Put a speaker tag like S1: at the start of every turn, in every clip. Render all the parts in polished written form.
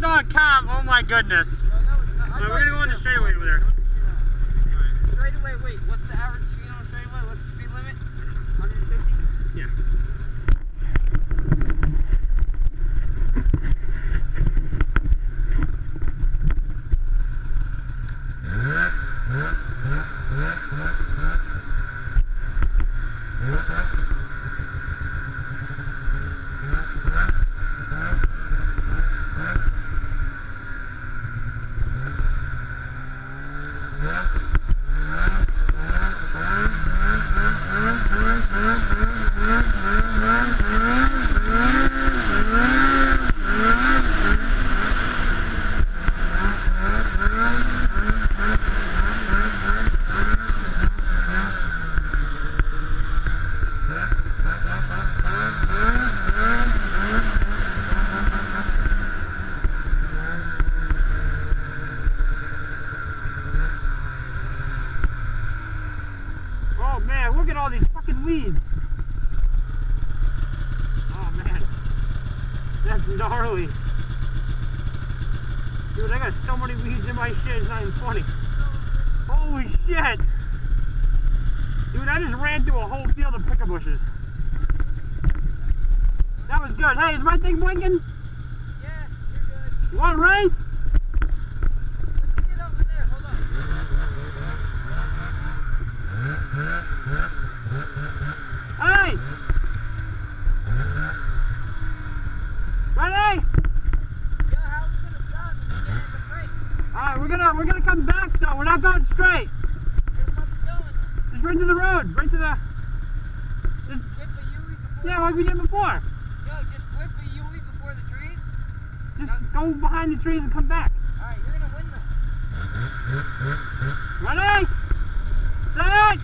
S1: saw a cop. Oh my goodness.
S2: No, that was not,
S1: We're gonna go on the straightaway over there.
S2: Straightaway, wait, what's the average speed on a straightaway? What's the speed limit? 150?
S1: Yeah. Oh man, look at all these fucking weeds. Oh man, that's gnarly. Dude, I got so many weeds in my shit, it's not even funny. Holy shit. Dude, I just ran through a whole field of picker bushes. That was good. Hey, is my thing blinking?
S2: Yeah, you're good.
S1: You want a race?
S2: Let's get over there, hold on.
S1: Hey! Ready?
S2: Yeah, how are we gonna stop and get in the brakes?
S1: Alright, we're gonna come back though. We're not going straight.
S2: Where the fuck we going then?
S1: Just right to the road. Right to the... Just,
S2: Whip a Yui before
S1: yeah, like we did before.
S2: Yo, just whip a Yui before the trees?
S1: Just go behind the trees and come back.
S2: Alright, you're gonna win though.
S1: Ready? Set!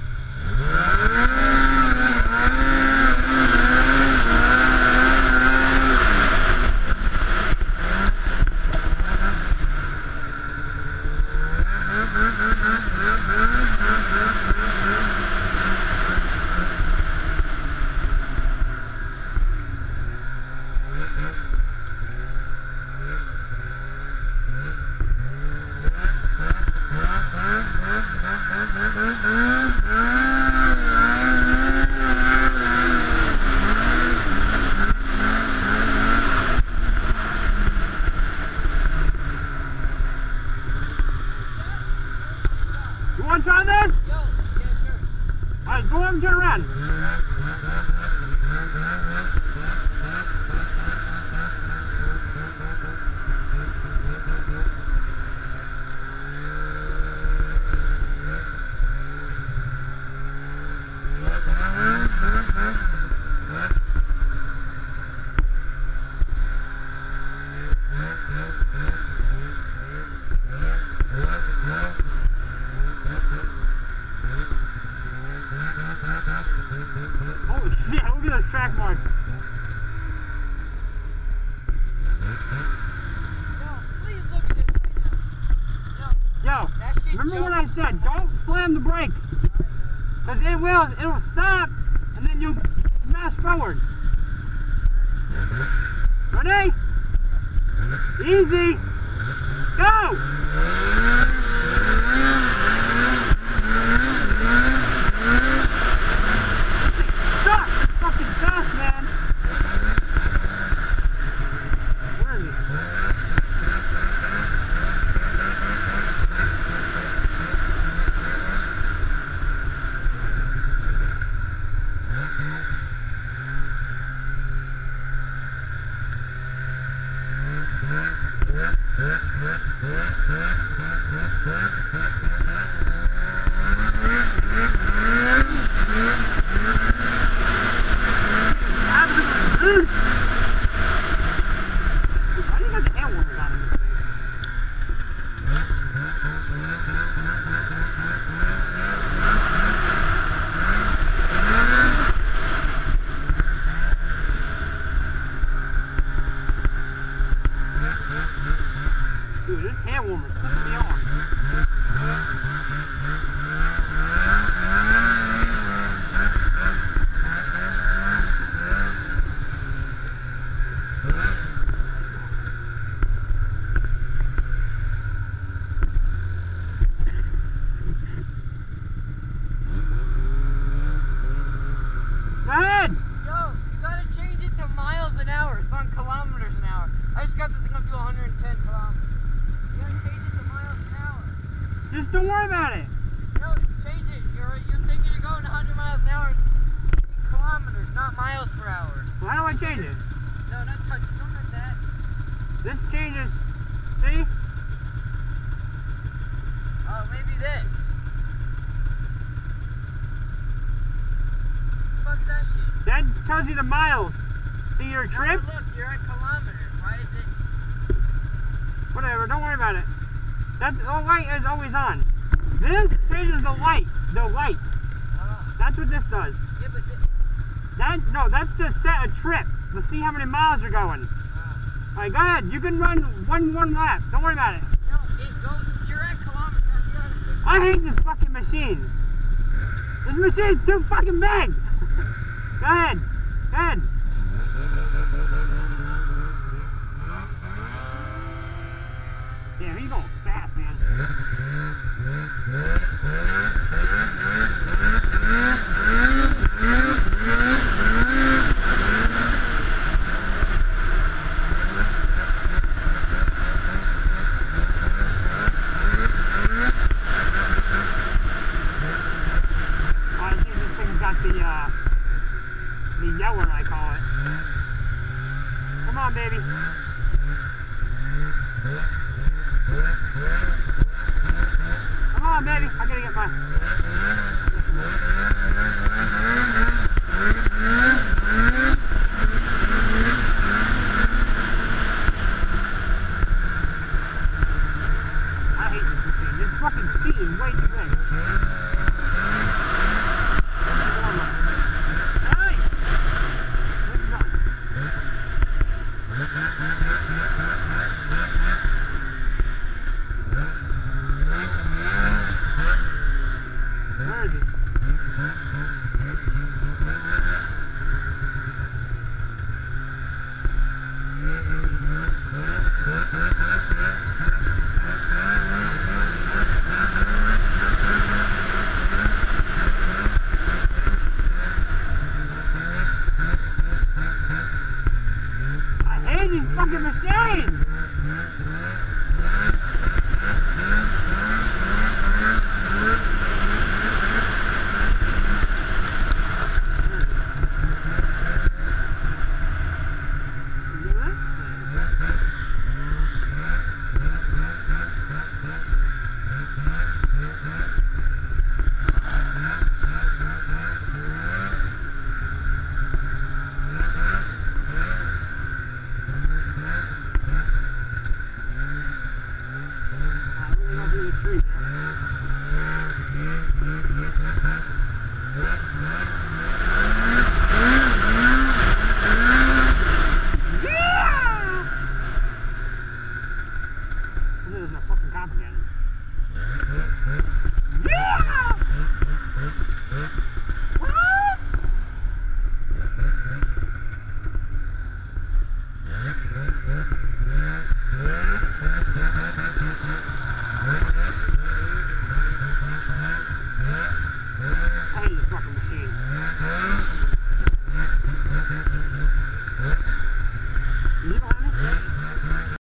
S1: You want to try this?
S2: Yo, yeah, sure.
S1: Alright, go over and turn around. Holy shit, look at those track marks.
S2: Yo, please look at this right now.
S1: Yo,
S2: That shit
S1: remember what I
S2: jumped.
S1: said, don't slam the brake. Because it'll stop, and then you'll smash forward. Ready? Easy. Go! Stop! It's fucking fast, man. Where is he? Why do you got the air warmers on in this thing? Dude, this air warmer's pissing me off.
S2: 110 kilometers. You gotta change it to miles an hour.
S1: Just don't worry about it.
S2: No, change it. You're thinking you're going 100 miles an hour. Kilometers, not miles per hour.
S1: Why do I change it?
S2: No, not touch. Don't touch that.
S1: This changes. See?
S2: Oh, maybe this. What the fuck is that shit?
S1: That tells you the miles. See your trip?
S2: No, look, you're at kilometers. Why is it?
S1: Whatever, don't worry about it. That the light is always on. This changes the lights. That's what this does.
S2: Yeah, but
S1: That's to set a trip. To see how many miles you're going. Alright, go ahead. You can run one lap. Don't worry about it.
S2: no, it goes. You're at kilometers.
S1: I hate this fucking machine. This machine's too fucking big. Go ahead. Go ahead. Damn, he's going fast, man. I think this thing's got the yeller, I call it. Come on, baby. Come on, baby. I gotta get my... I hate this machine. This fucking seat is way too big. Hey! Where's it going? Where is he? I hate these fucking machines!